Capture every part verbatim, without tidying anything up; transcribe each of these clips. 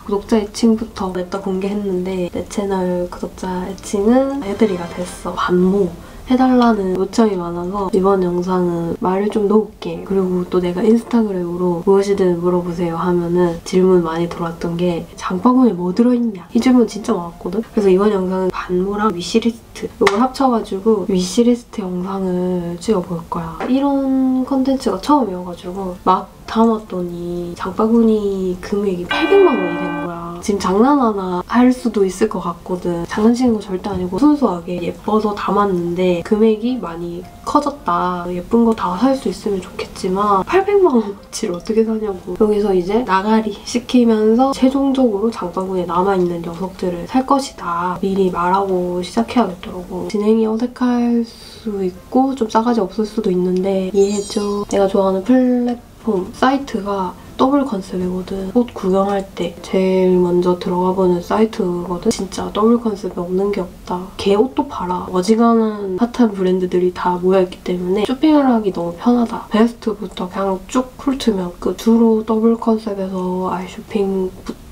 구독자 애칭부터 냅다 공개했는데 내 채널 구독자 애칭은 애들이가 됐어. 반모 해달라는 요청이 많아서 이번 영상은 말을 좀 놓을게. 그리고 또 내가 인스타그램으로 무엇이든 물어보세요 하면은 질문 많이 들어왔던 게 장바구니에 뭐 들어있냐? 이 질문 진짜 많았거든? 그래서 이번 영상은 반모랑 위시리스트 이걸 합쳐가지고 위시리스트 영상을 찍어볼 거야. 이런 컨텐츠가 처음이어가지고 막 담았더니 장바구니 금액이 팔백만 원이 되는 거야. 지금 장난하나 할 수도 있을 것 같거든. 장난치는 거 절대 아니고 순수하게 예뻐서 담았는데 금액이 많이 커졌다. 예쁜 거 다 살 수 있으면 좋겠지만 팔백만 원어치를 어떻게 사냐고. 여기서 이제 나가리 시키면서 최종적으로 장바구니에 남아있는 녀석들을 살 것이다. 미리 말하고 시작해야겠더라고. 진행이 어색할 수 있고 좀 싸가지 없을 수도 있는데 이해해줘. 내가 좋아하는 플랫폼 사이트가 더블 컨셉이거든. 옷 구경할 때 제일 먼저 들어가보는 사이트거든. 진짜 더블 컨셉이 없는 게 없다. 걔 옷도 팔아. 어지간한 핫한 브랜드들이 다 모여있기 때문에 쇼핑을 하기 너무 편하다. 베스트부터 그냥 쭉 훑으면 그 주로 더블 컨셉에서 아이 쇼핑부터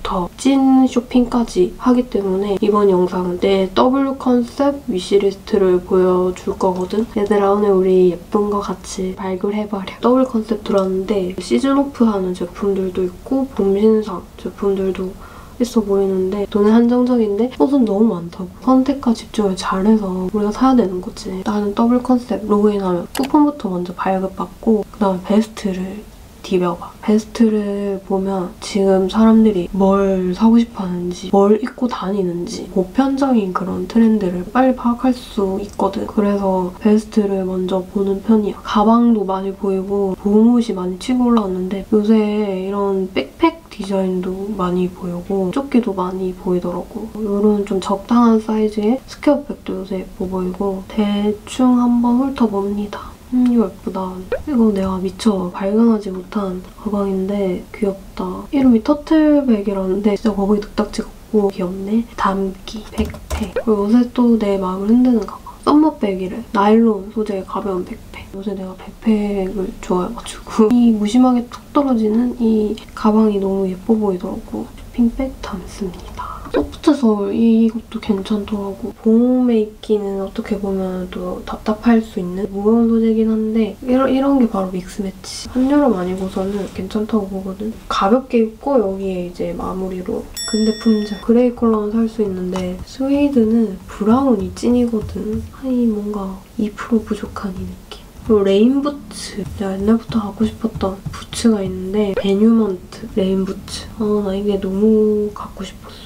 찐 쇼핑까지 하기 때문에 이번 영상은 내 더블 컨셉 위시리스트를 보여줄 거거든. 얘들아 오늘 우리 예쁜 거 같이 발굴해버려. 더블 컨셉 들어왔는데 시즌 오프 하는 제품들도 있고 봄 신상 제품들도 있어 보이는데 돈은 한정적인데 옷은 너무 많다고. 선택과 집중을 잘해서 우리가 사야 되는 거지. 나는 더블 컨셉 로그인하면 쿠폰부터 먼저 발급받고 그다음에 베스트를 디벼봐. 베스트를 보면 지금 사람들이 뭘 사고 싶어 하는지, 뭘 입고 다니는지 보편적인 그런 트렌드를 빨리 파악할 수 있거든. 그래서 베스트를 먼저 보는 편이야. 가방도 많이 보이고 봄옷이 많이 치고 올라왔는데 요새 이런 백팩 디자인도 많이 보이고 조끼도 많이 보이더라고. 이런 좀 적당한 사이즈의 스퀘어백도 요새 예뻐 보이고 대충 한번 훑어봅니다. 음 이거 예쁘다. 이거 내가 미처 발견하지 못한 가방인데 귀엽다. 이름이 터틀백이라는데 진짜 거북이 뚝딱지 같고 귀엽네. 담기, 백팩. 그리고 요새 또 내 마음을 흔드는 가방. 썸머백이래. 나일론 소재의 가벼운 백팩. 요새 내가 백팩을 좋아해가지고 이 무심하게 툭 떨어지는 이 가방이 너무 예뻐 보이더라고. 쇼핑백 담습니다. 소프트 서울 이것도 괜찮더라고. 봄에 입기는 어떻게 보면 또 답답할 수 있는 무거운 소재긴 한데 이런, 이런 게 바로 믹스매치. 한여름 아니고서는 괜찮다고 보거든. 가볍게 입고 여기에 이제 마무리로 근데 품절. 그레이 컬러는 살 수 있는데 스웨이드는 브라운이 찐이거든. 아니 뭔가 이 퍼센트 부족한 이 느낌. 그리고 레인 부츠. 내가 옛날부터 갖고 싶었던 부츠가 있는데 베뉴먼트 레인 부츠. 아 나 이게 너무 갖고 싶었어.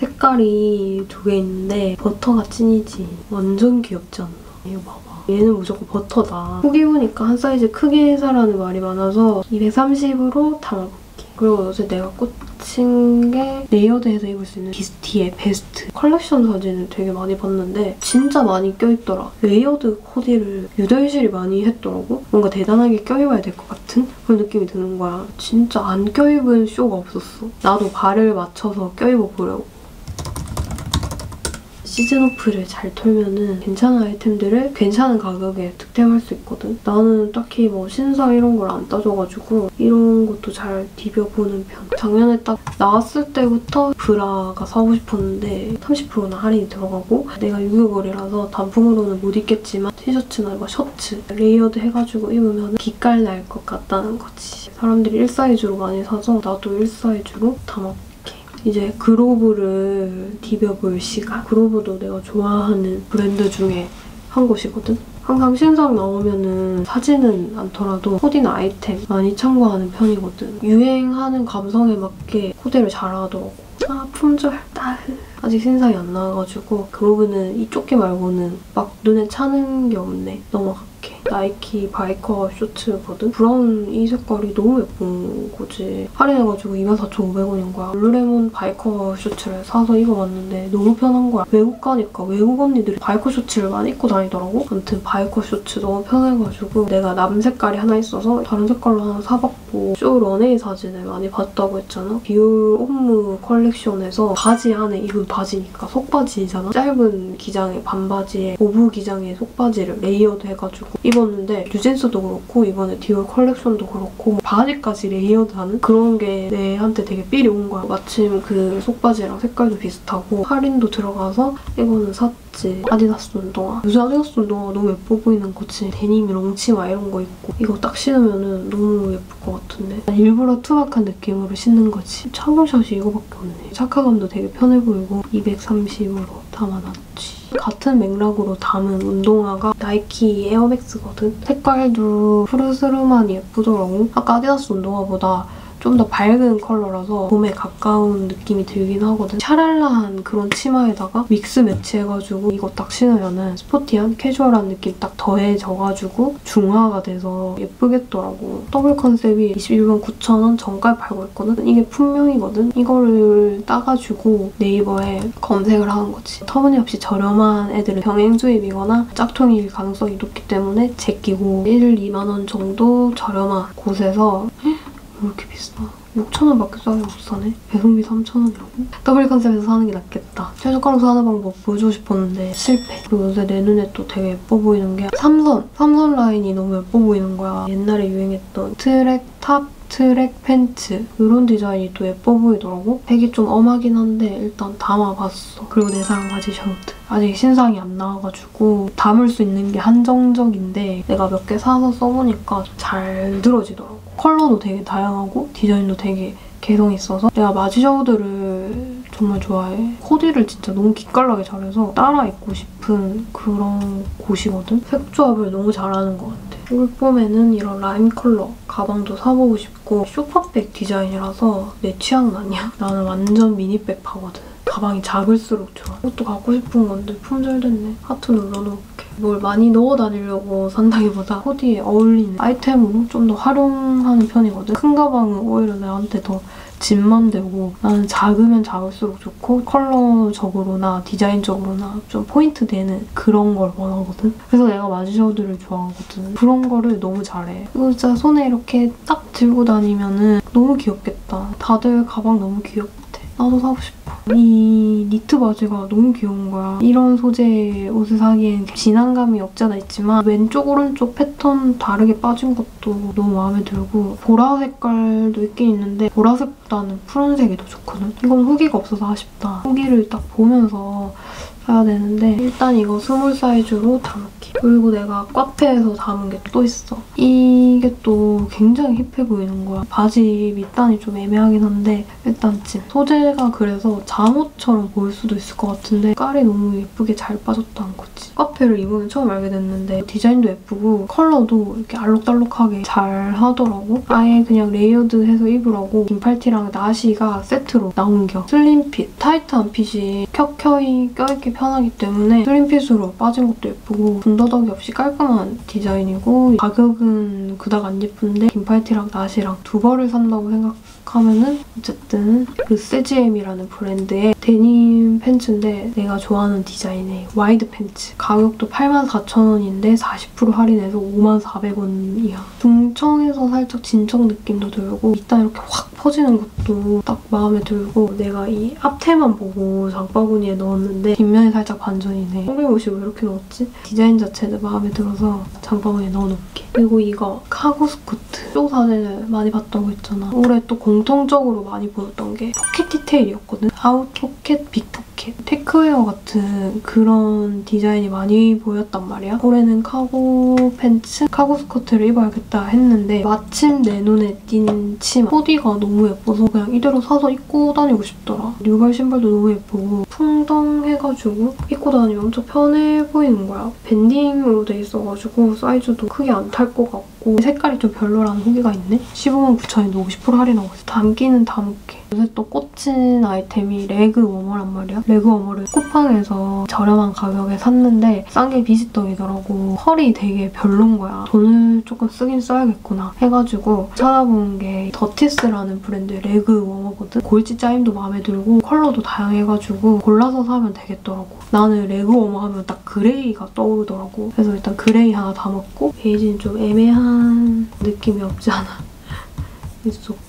색깔이 두 개 있는데 버터가 찐이지. 완전 귀엽지 않나? 이거 봐봐. 얘는 무조건 버터다. 후기 보니까 한 사이즈 크게 사라는 말이 많아서 이백삼십으로 담아볼게. 그리고 요새 내가 꽂힌 게 레이어드해서 입을 수 있는 비스티의 베스트. 컬렉션 사진을 되게 많이 봤는데 진짜 많이 껴입더라. 레이어드 코디를 유달실이 많이 했더라고. 뭔가 대단하게 껴입어야 될 것 같은 그런 느낌이 드는 거야. 진짜 안 껴입은 쇼가 없었어. 나도 발을 맞춰서 껴입어보려고. 시즌 오프를 잘 털면은 괜찮은 아이템들을 괜찮은 가격에 득템할 수 있거든. 나는 딱히 뭐 신상 이런 걸 안 따져가지고 이런 것도 잘 디벼보는 편. 작년에 딱 나왔을 때부터 브라가 사고 싶었는데 삼십 퍼센트나 할인이 들어가고 내가 유교걸이라서 단품으로는 못 입겠지만 티셔츠나 이거 셔츠 레이어드 해가지고 입으면 빛깔 날 것 같다는 거지. 사람들이 일 사이즈로 많이 사서 나도 일 사이즈로 담아볼게. 이제 그로브를 디벼볼 시간. 그로브도 내가 좋아하는 브랜드 중에 한 곳이거든. 항상 신상 나오면은 사지는 않더라도 코디나 아이템 많이 참고하는 편이거든. 유행하는 감성에 맞게 코디를 잘하더라고. 아 품절 따흐. 아직 신상이 안 나와가지고 그로브는 이 조끼 말고는 막 눈에 차는 게 없네. 넘어갈게. 나이키 바이커 쇼츠거든? 브라운 이 색깔이 너무 예쁜 거지. 할인해가지고 이만 사천오백 원인 거야. 룰루레몬 바이커 쇼츠를 사서 입어봤는데 너무 편한 거야. 외국 가니까 외국 언니들이 바이커 쇼츠를 많이 입고 다니더라고. 아무튼 바이커 쇼츠 너무 편해가지고 내가 남 색깔이 하나 있어서 다른 색깔로 하나 사봤고 쇼 런웨이 사진을 많이 봤다고 했잖아. 비올 옴무 컬렉션에서 바지 안에 입은 바지니까 속바지잖아. 짧은 기장의 반바지에 오브 기장의 속바지를 레이어드 해가지고 입었는데 뉴진스도 그렇고 이번에 디올 컬렉션도 그렇고 바지까지 레이어드하는 그런 게 내한테 되게 삘이 온 거야. 마침 그 속바지랑 색깔도 비슷하고 할인도 들어가서 이거는 샀지. 아디다스 운동화. 요새 아디다스 운동화가 너무 예뻐 보이는 거지. 데님이 롱치마 이런 거 입고 이거 딱 신으면 너무 예쁠 것 같은데. 일부러 투박한 느낌으로 신는 거지. 착용샷이 이거밖에 없네. 착화감도 되게 편해 보이고 이백삼십으로 담아놨지. 같은 맥락으로 담은 운동화가 나이키 에어맥스거든. 색깔도 푸르스름하니 예쁘더라고. 아까 아디다스 운동화보다 좀 더 밝은 컬러라서 봄에 가까운 느낌이 들긴 하거든. 샤랄라한 그런 치마에다가 믹스 매치해가지고 이거 딱 신으면은 스포티한 캐주얼한 느낌 딱 더해져가지고 중화가 돼서 예쁘겠더라고. 더블 컨셉이 이십일 만 구천 원 정가에 팔고 있거든. 이게 품명이거든. 이거를 따가지고 네이버에 검색을 하는 거지. 터무니없이 저렴한 애들은 병행 수입이거나 짝퉁일 가능성이 높기 때문에 제끼고 일, 이만 원 정도 저렴한 곳에서 왜 이렇게 비싸? 육천 원밖에 싸게 못 사네? 배송비 삼천 원이라고? 더블 컨셉에서 사는 게 낫겠다. 최저가로 사는 방법 보여주고 싶었는데 실패. 그리고 요새 내 눈에 또 되게 예뻐 보이는 게 삼선! 삼선 라인이 너무 예뻐 보이는 거야. 옛날에 유행했던 트랙 탑, 트랙 팬츠 이런 디자인이 또 예뻐 보이더라고. 색이 좀 엄하긴 한데 일단 담아봤어. 그리고 내 사랑 바지 셔츠. 아직 신상이 안 나와가지고 담을 수 있는 게 한정적인데 내가 몇 개 사서 써보니까 잘 들어지더라고. 컬러도 되게 다양하고 디자인도 되게 개성 있어서 내가 마지셔츠를 정말 좋아해. 코디를 진짜 너무 기깔나게 잘해서 따라 입고 싶은 그런 곳이거든. 색 조합을 너무 잘하는 것 같아. 올 봄에는 이런 라임 컬러 가방도 사보고 싶고 쇼파백 디자인이라서 내 취향은 아니야. 나는 완전 미니백 파거든. 가방이 작을수록 좋아. 이것도 갖고 싶은 건데 품절됐네. 하트 눌러놓을게. 뭘 많이 넣어 다니려고 산다기보다 코디에 어울리는 아이템으로 좀 더 활용하는 편이거든. 큰 가방은 오히려 나한테 더 짐만 되고 나는 작으면 작을수록 좋고 컬러적으로나 디자인적으로나 좀 포인트 되는 그런 걸 원하거든. 그래서 내가 마지셔츠를 좋아하거든. 그런 거를 너무 잘해. 이거 진짜 손에 이렇게 딱 들고 다니면은 너무 귀엽겠다. 다들 가방 너무 귀엽대. 나도 사고 싶어. 이 니트 바지가 너무 귀여운 거야. 이런 소재의 옷을 사기엔 진한감이 없지 않아 있지만 왼쪽 오른쪽 패턴 다르게 빠진 것도 너무 마음에 들고 보라 색깔도 있긴 있는데 보라색보다는 푸른색이 더 좋거든. 이건 후기가 없어서 아쉽다. 후기를 딱 보면서 사야 되는데 일단 이거 스몰 사이즈로 담을게. 그리고 내가 카페에서 담은 게 또 있어. 이게 또 굉장히 힙해 보이는 거야. 바지 밑단이 좀 애매하긴 한데 일단 찜. 소재가 그래서 잠옷처럼 보일 수도 있을 것 같은데 깔이 너무 예쁘게 잘 빠졌다는 거지. 카페를 입으면 처음 알게 됐는데 디자인도 예쁘고 컬러도 이렇게 알록달록하게 잘 하더라고. 아예 그냥 레이어드해서 입으라고 긴팔티랑 나시가 세트로 나온 겨. 슬림핏, 타이트한 핏이 켜켜이 껴입기 편하기 때문에 슬림핏으로 빠진 것도 예쁘고 군더더기 없이 깔끔한 디자인이고 가격은 그닥 안 예쁜데 긴팔티랑 나시랑 두 벌을 산다고 생각하면은 어쨌든 그 르세지엠이라는 브랜드의 데님 팬츠인데 내가 좋아하는 디자인의 와이드 팬츠. 가격도 팔만 사천 원인데 사십 퍼센트 할인해서 오만 사백 원이야. 중청에서 살짝 진청 느낌도 들고 일단 이렇게 확 퍼지는 것도 딱 마음에 들고 내가 이 앞태만 보고 장바구니에 넣었는데 뒷면이 살짝 반전이네. 오백오십 왜 이렇게 넣었지? 디자인 자체도 마음에 들어서 장바구니에 넣어놓을게. 그리고 이거 카고 스커트. 쪽 사진을 많이 봤다고 했잖아. 올해 또 공통적으로 많이 보였던 게 포켓 디테일이었거든. 아웃 포켓, 빅 포켓, 테크웨어 같은 그런 디자인이 많이 보였단 말이야. 올해는 카고 팬츠, 카고 스커트를 입어야겠다 했는데 마침 내 눈에 띈 치마. 코디가 너무 예뻐서 그냥 이대로 사서 입고 다니고 싶더라. 뉴발 신발도 너무 예쁘고 풍덩해가지고 입고 다니면 엄청 편해 보이는 거야. 밴딩으로 돼 있어가지고 사이즈도 크게 안 탈 것 같고 색깔이 좀 별로라는 후기가 있네? 십오만 구천 원인데 오십 퍼센트 할인하고 있어. 담기는 담을게. 요새 또 꽂힌 아이템이 레그 워머란 말이야. 레그 워머를 쿠팡에서 저렴한 가격에 샀는데 싼 게 비지떡이더라고. 컬이 되게 별론 거야. 돈을 조금 쓰긴 써야겠구나 해가지고 찾아본 게 더티스라는 브랜드의 레그 워머거든. 골지 짜임도 마음에 들고 컬러도 다양해가지고 골라서 사면 되겠더라고. 나는 레그 워머 하면 딱 그레이가 떠오르더라고. 그래서 일단 그레이 하나 담았고 베이지는 좀 애매한 느낌이 없지 않아 있었고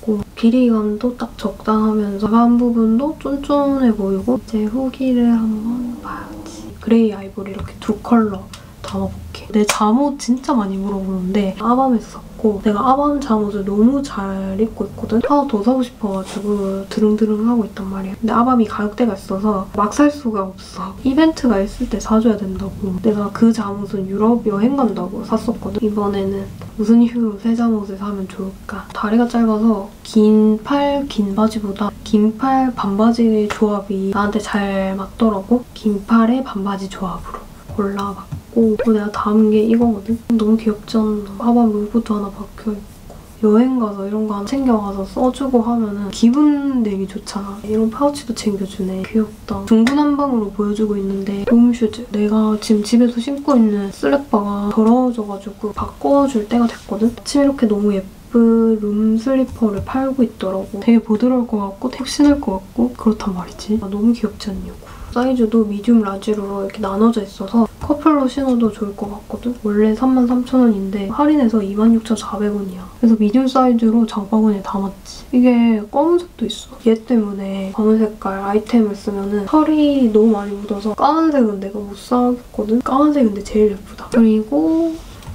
길이감도 딱 적당하면서 간 부분도 쫀쫀해 보이고 이제 후기를 한번 봐야지. 그레이 아이보리 이렇게 두 컬러 담아볼게. 내 잠옷 진짜 많이 물어보는데 아밤에서 샀고 내가 아밤 잠옷을 너무 잘 입고 있거든? 하나 더 사고 싶어가지고 드릉드릉 하고 있단 말이야. 근데 아밤이 가격대가 있어서 막 살 수가 없어. 이벤트가 있을 때 사줘야 된다고. 내가 그 잠옷은 유럽 여행 간다고 샀었거든? 이번에는 무슨 이유로 새 잠옷을 사면 좋을까? 다리가 짧아서 긴 팔, 긴 바지보다 긴 팔, 반바지 조합이 나한테 잘 맞더라고. 긴 팔에 반바지 조합으로 골라봤고 어, 내가 담은 게 이거거든? 너무 귀엽지 않나? 아밤 로고도 하나 박혀있고 여행 가서 이런 거 하나 챙겨가서 써주고 하면은 기분 내기 좋잖아. 이런 파우치도 챙겨주네. 귀엽다. 중구난방으로 보여주고 있는데 룸슈즈. 내가 지금 집에서 신고 있는 슬랙바가 더러워져가지고 바꿔줄 때가 됐거든? 아침에 이렇게 너무 예쁜 룸 슬리퍼를 팔고 있더라고. 되게 부드러울 것 같고 푹신할 것 같고 그렇단 말이지. 아, 너무 귀엽지 않냐고. 사이즈도 미디움, 라지로 이렇게 나눠져 있어서 커플로 신어도 좋을 것 같거든? 원래 삼만 삼천 원인데 할인해서 이만 육천사백 원이야. 그래서 미디움 사이즈로 장바구니에 담았지. 이게 검은색도 있어. 얘 때문에 검은 색깔 아이템을 쓰면 털이 너무 많이 묻어서 까만색은 내가 못 사겠거든? 까만색이 근데 제일 예쁘다. 그리고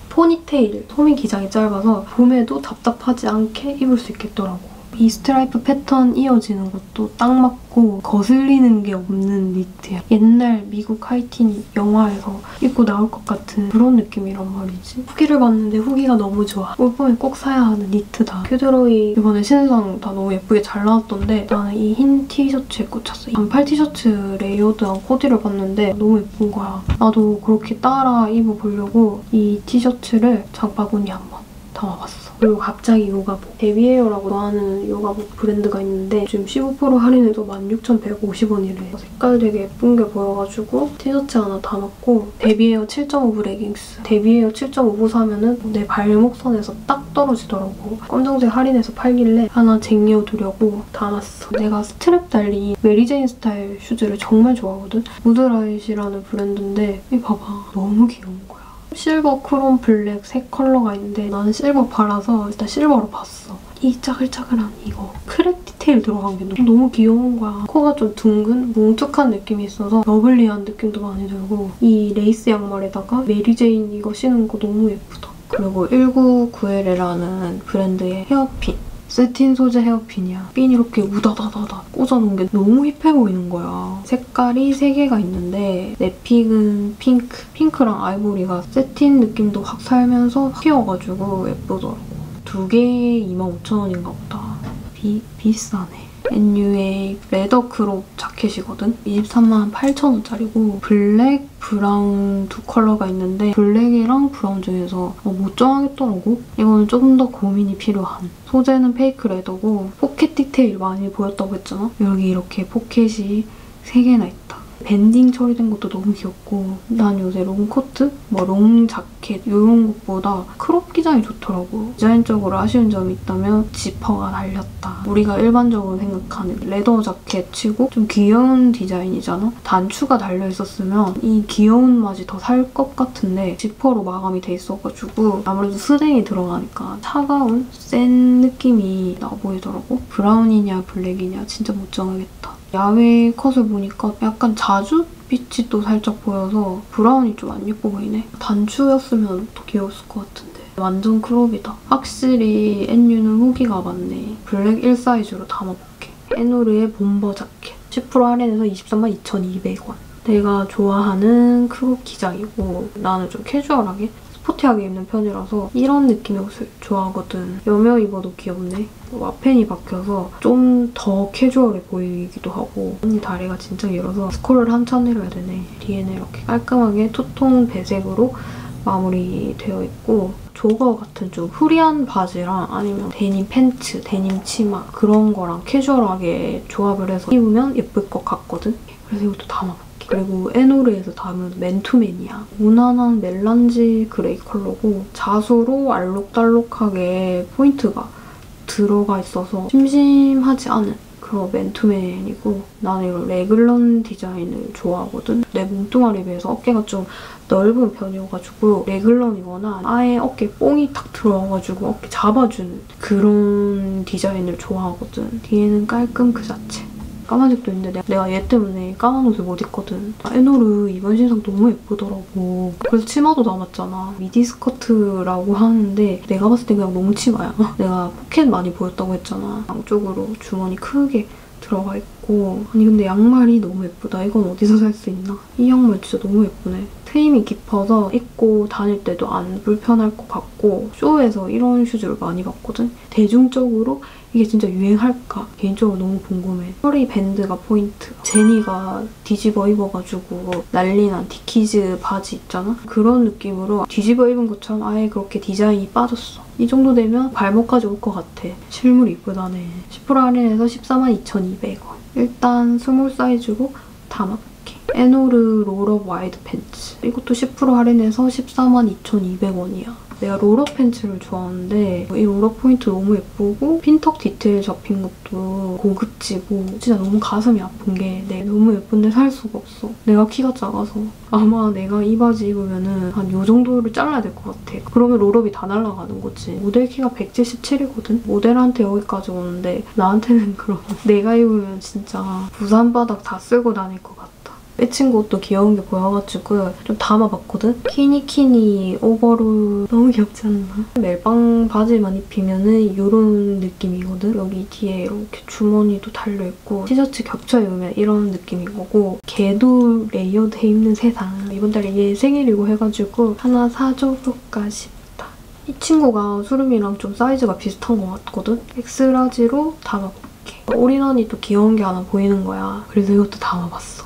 포니테일. 소미 기장이 짧아서 봄에도 답답하지 않게 입을 수 있겠더라고. 이 스트라이프 패턴 이어지는 것도 딱 맞고 거슬리는 게 없는 니트야. 옛날 미국 하이틴 영화에서 입고 나올 것 같은 그런 느낌이란 말이지. 후기를 봤는데 후기가 너무 좋아. 올 봄에 꼭 사야 하는 니트다. 큐드로이 이번에 신상 다 너무 예쁘게 잘 나왔던데 나는 이 흰 티셔츠에 꽂혔어. 반팔 티셔츠 레이어드한 코디를 봤는데 너무 예쁜 거야. 나도 그렇게 따라 입어보려고 이 티셔츠를 장바구니에 한번 담아봤어. 그리고 갑자기 요가복. 데비에어라고 하는 요가복 브랜드가 있는데 지금 십오 퍼센트 할인해서 만 육천백오십 원이래. 색깔 되게 예쁜 게 보여가지고 티셔츠 하나 담았고 데비에어 칠 점 오브 레깅스. 데비에어 칠 점 오브 사면은 내 발목선에서 딱 떨어지더라고. 검정색 할인해서 팔길래 하나 쟁여두려고 담았어. 내가 스트랩 달린 메리제인 스타일 슈즈를 정말 좋아하거든? 무드라잇이라는 브랜드인데 이 봐봐. 너무 귀여운 거야. 실버, 크롬, 블랙 세 컬러가 있는데 나는 실버 팔아서 일단 실버로 봤어. 이 짜글짜글한 이거 크랙 디테일 들어간 게 너무, 너무 귀여운 거야. 코가 좀 둥근, 뭉툭한 느낌이 있어서 러블리한 느낌도 많이 들고 이 레이스 양말에다가 메리제인 이거 신은 거 너무 예쁘다. 그리고 일구구엘이라는 브랜드의 헤어핀. 세틴 소재 헤어핀이야. 핀 이렇게 우다다다다 꽂아놓은 게 너무 힙해 보이는 거야. 색깔이 세 개가 있는데 내 픽은 핑크. 핑크랑 아이보리가 세틴 느낌도 확 살면서 튀어가지고 예쁘더라고. 두 개에 이만 오천 원인가 보다. 비, 비싸네. 엔유의 레더 크롭 자켓이거든? 이십삼만 팔천 원짜리고 블랙, 브라운 두 컬러가 있는데 블랙이랑 브라운 중에서 어, 못 정하겠더라고. 이거는 조금 더 고민이 필요한. 소재는 페이크 레더고 포켓 디테일 많이 보였다고 했잖아? 여기 이렇게 포켓이 세 개나 있다. 밴딩 처리된 것도 너무 귀엽고 난 요새 롱코트, 뭐 롱 자켓 이런 것보다 크롭 기장이 좋더라고. 디자인적으로 아쉬운 점이 있다면 지퍼가 달렸다. 우리가 일반적으로 생각하는 레더 자켓 치고 좀 귀여운 디자인이잖아? 단추가 달려있었으면 이 귀여운 맛이 더 살 것 같은데 지퍼로 마감이 돼 있어가지고 아무래도 스댕이 들어가니까 차가운 센 느낌이 나 보이더라고. 브라운이냐 블랙이냐 진짜 못 정하겠다. 야외 컷을 보니까 약간 자주빛이 또 살짝 보여서 브라운이 좀 안 예뻐 보이네. 단추였으면 더 귀여웠을 것 같은데. 완전 크롭이다. 확실히 엔유는 후기가 많네. 블랙 일 사이즈로 담아볼게. 에노르의 bomber 자켓. 십 퍼센트 할인해서 이십삼만 이천이백 원. 내가 좋아하는 크롭 기장이고 나는 좀 캐주얼하게 스포티하게 입는 편이라서 이런 느낌의 옷을 좋아하거든. 여며 입어도 귀엽네. 와펜이 박혀서 좀 더 캐주얼해 보이기도 하고 언니 다리가 진짜 길어서 스콜을 한참 내려야 되네. 뒤에는 이렇게 깔끔하게 투톤 배색으로 마무리되어 있고 조거 같은 좀 프리한 바지랑 아니면 데님 팬츠, 데님 치마 그런 거랑 캐주얼하게 조합을 해서 입으면 예쁠 것 같거든. 그래서 이것도 담아볼게. 그리고 에노르에서 담은 맨투맨이야. 무난한 멜란지 그레이 컬러고 자수로 알록달록하게 포인트가 들어가 있어서 심심하지 않은 그리고 맨투맨이고 나는 이런 레글런 디자인을 좋아하거든. 내 몸뚱아리에 비해서 어깨가 좀 넓은 편이어가지고 레글런이거나 아예 어깨에 뽕이 탁 들어와가지고 어깨 잡아주는 그런 디자인을 좋아하거든. 뒤에는 깔끔 그 자체. 까만색도 있는데 내가 얘 때문에 까만 옷을 못 입거든. 에노르 이번 신상 너무 예쁘더라고. 그래서 치마도 남았잖아. 미디 스커트라고 하는데 내가 봤을 때 그냥 너무 치마야. 내가 포켓 많이 보였다고 했잖아. 양쪽으로 주머니 크게 들어가 있고. 아니 근데 양말이 너무 예쁘다. 이건 어디서 살 수 있나? 이 양말 진짜 너무 예쁘네. 트임이 깊어서 입고 다닐 때도 안 불편할 것 같고 쇼에서 이런 슈즈를 많이 봤거든? 대중적으로 이게 진짜 유행할까? 개인적으로 너무 궁금해. 허리 밴드가 포인트. 제니가 뒤집어 입어가지고 난리난 디키즈 바지 있잖아? 그런 느낌으로 뒤집어 입은 것처럼 아예 그렇게 디자인이 빠졌어. 이 정도 되면 발목까지 올 것 같아. 실물 이쁘다네. 십 퍼센트 할인해서 십사만 이천이백 원. 일단 스몰 사이즈로 담아볼게. 에노르 롤업 와이드 팬츠. 이것도 십 퍼센트 할인해서 십사만 이천이백 원이야. 내가 롤업 팬츠를 좋아하는데 이 롤업 포인트 너무 예쁘고 핀턱 디테일 잡힌 것도 고급지고 진짜 너무 가슴이 아픈 게 내가 너무 예쁜데 살 수가 없어. 내가 키가 작아서 아마 내가 이 바지 입으면은 한 요 정도를 잘라야 될 것 같아. 그러면 롤업이 다 날아가는 거지. 모델 키가 백칠십칠이거든? 모델한테 여기까지 오는데 나한테는 그럼 내가 입으면 진짜 부산 바닥 다 쓸고 다닐 것 같아. 빼친 것도 귀여운 게 보여가지고 좀 담아봤거든? 키니키니 오버롤 너무 귀엽지 않나? 멜빵 바지만 입히면은 이런 느낌이거든? 여기 뒤에 이렇게 주머니도 달려있고 티셔츠 겹쳐 입으면 이런 느낌인 거고 걔도 레이어드해 입는 세상. 이번 달에 얘 생일이고 해가지고 하나 사줘볼까 싶다. 이 친구가 수름이랑 좀 사이즈가 비슷한 것 같거든? 엑스라지로 담아볼게. 올인원이 또 귀여운 게 하나 보이는 거야. 그래서 이것도 담아봤어.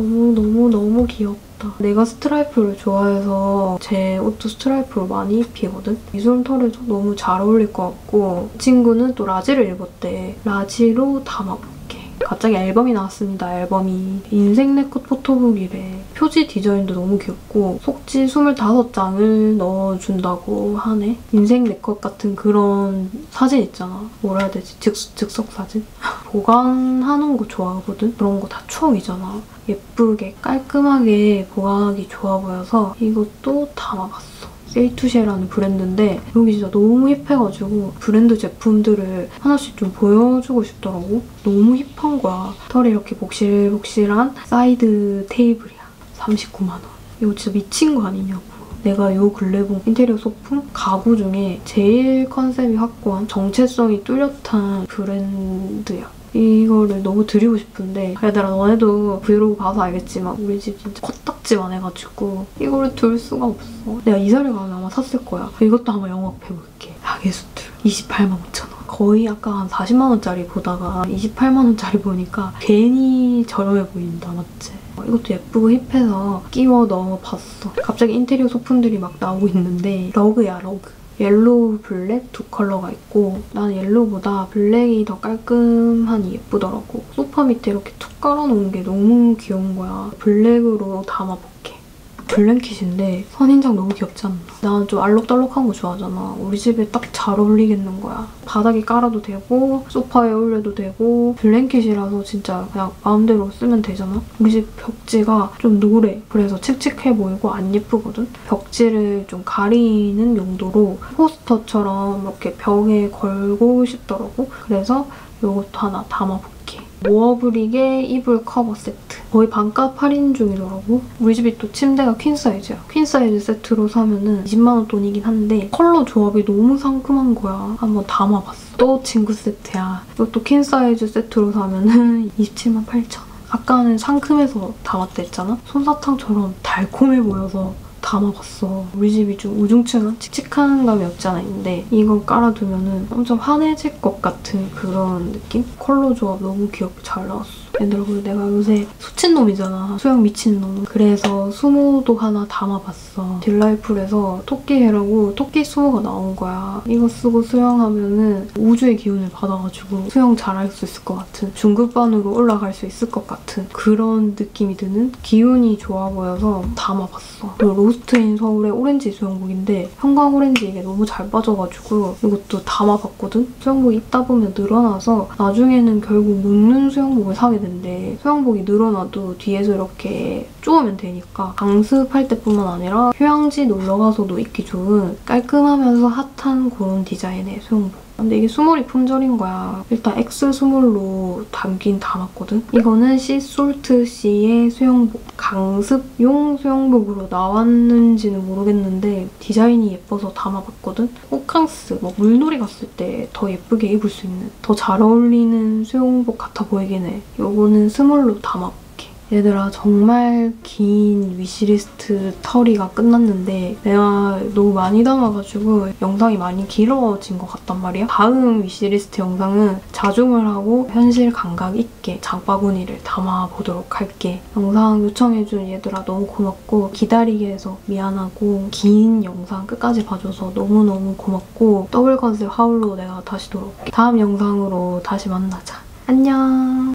너무너무너무 귀엽다. 내가 스트라이프를 좋아해서 제 옷도 스트라이프로 많이 입히거든? 미술털에도 너무 잘 어울릴 것 같고 이 친구는 또 라지를 입었대. 라지로 담아볼게. 갑자기 앨범이 나왔습니다. 앨범이 인생 네컷 포토북이래. 표지 디자인도 너무 귀엽고 속지 이십오 장을 넣어준다고 하네. 인생 네컷 같은 그런 사진 있잖아. 뭐라 해야 되지? 즉, 즉석 사진? 보관하는 거 좋아하거든? 그런 거 다 추억이잖아. 예쁘게 깔끔하게 보관하기 좋아 보여서 이것도 담아봤어. 세이투쉐라는 브랜드인데 여기 진짜 너무 힙해가지고 브랜드 제품들을 하나씩 좀 보여주고 싶더라고. 너무 힙한 거야. 털이 이렇게 복실복실한 사이드 테이블이야. 삼십구만 원. 이거 진짜 미친 거 아니냐고. 내가 요 근래 본 인테리어 소품 가구 중에 제일 컨셉이 확고한 정체성이 뚜렷한 브랜드야. 이거를 너무 드리고 싶은데 얘들아 너네도 브이로그 봐서 알겠지만 우리 집 진짜 코딱지만 해가지고 이거를 둘 수가 없어. 내가 이사를 가면 아마 샀을 거야. 이것도 한번 영업해볼게. 야계수들 이십팔만 오천 원. 거의 아까 한 사십만 원짜리 보다가 이십팔만 원짜리 보니까 괜히 저렴해 보인다. 맞지? 이것도 예쁘고 힙해서 끼워 넣어봤어. 갑자기 인테리어 소품들이 막 나오고 있는데 러그야 러그. 옐로우, 블랙 두 컬러가 있고 나는 옐로우보다 블랙이 더 깔끔하니 예쁘더라고. 소파 밑에 이렇게 툭 깔아놓은 게 너무 귀여운 거야. 블랙으로 담아볼게. 블랭킷인데 선인장 너무 귀엽지 않나? 나는 좀 알록달록한 거 좋아하잖아. 우리 집에 딱 잘 어울리겠는 거야. 바닥에 깔아도 되고 소파에 올려도 되고 블랭킷이라서 진짜 그냥 마음대로 쓰면 되잖아? 우리 집 벽지가 좀 노래. 그래서 칙칙해 보이고 안 예쁘거든? 벽지를 좀 가리는 용도로 포스터처럼 이렇게 벽에 걸고 싶더라고. 그래서 이것도 하나 담아볼게. 모어브릭의 이불 커버 세트. 거의 반값 할인 중이더라고. 우리 집이 또 침대가 퀸 사이즈야. 퀸 사이즈 세트로 사면은 이십만 원 돈이긴 한데 컬러 조합이 너무 상큼한 거야. 한번 담아봤어. 또 친구 세트야. 이것도 퀸 사이즈 세트로 사면은 이십칠만 팔천 원. 아까는 상큼해서 담았다 했잖아? 솜사탕처럼 달콤해 보여서 담아봤어. 우리 집이 좀 우중충한 칙칙한 감이 없지 않아 있는데 이걸 깔아두면 은 엄청 환해질 것 같은 그런 느낌? 컬러 조합 너무 귀엽게 잘 나왔어. 얘들아, 그리고 내가 요새 수친놈이잖아. 수영 미친놈. 그래서 수모도 하나 담아봤어. 딜라이풀에서 토끼해라고 토끼 수모가 나온 거야. 이거 쓰고 수영하면은 우주의 기운을 받아가지고 수영 잘할 수 있을 것 같은, 중급반으로 올라갈 수 있을 것 같은 그런 느낌이 드는, 기운이 좋아 보여서 담아봤어. 그리고 로스트인 서울의 오렌지 수영복인데 형광 오렌지 이게 너무 잘 빠져가지고 이것도 담아봤거든? 수영복이 입다 보면 늘어나서 나중에는 결국 묶는 수영복을 사게 된대. 수영복이 늘어나도 뒤에서 이렇게 쪼으면 되니까 강습할 때뿐만 아니라 휴양지 놀러가서도 입기 좋은 깔끔하면서 핫한 그런 디자인의 수영복. 근데 이게 수몰이 품절인 거야. 일단 엑스 수몰로 담긴 담았거든? 이거는 씨솔트씨의 수영복. 강습용 수영복으로 나왔는지는 모르겠는데 디자인이 예뻐서 담아봤거든? 호캉스, 뭐 물놀이 갔을 때 더 예쁘게 입을 수 있는, 더 잘 어울리는 수영복 같아 보이긴 해. 이거는 스몰로 담아볼게. 얘들아, 정말 긴 위시리스트 털이가 끝났는데 내가 너무 많이 담아가지고 영상이 많이 길어진 것 같단 말이야. 다음 위시리스트 영상은 자중을 하고 현실 감각 있게 장바구니를 담아보도록 할게. 영상 요청해준 얘들아 너무 고맙고, 기다리게 해서 미안하고, 긴 영상 끝까지 봐줘서 너무너무 고맙고, 더블 컨셉 하울로 내가 다시 돌아올게. 다음 영상으로 다시 만나자. 안녕.